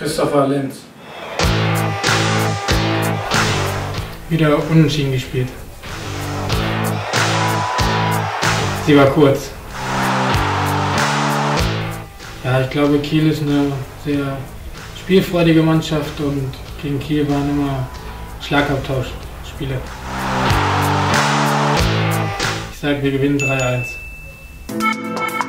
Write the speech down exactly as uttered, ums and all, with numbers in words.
Christopher Lenz. Wieder unentschieden gespielt. Sie war kurz. Ja, ich glaube, Kiel ist eine sehr spielfreudige Mannschaft und gegen Kiel waren immer Schlagabtauschspiele. Ich sage, wir gewinnen drei eins.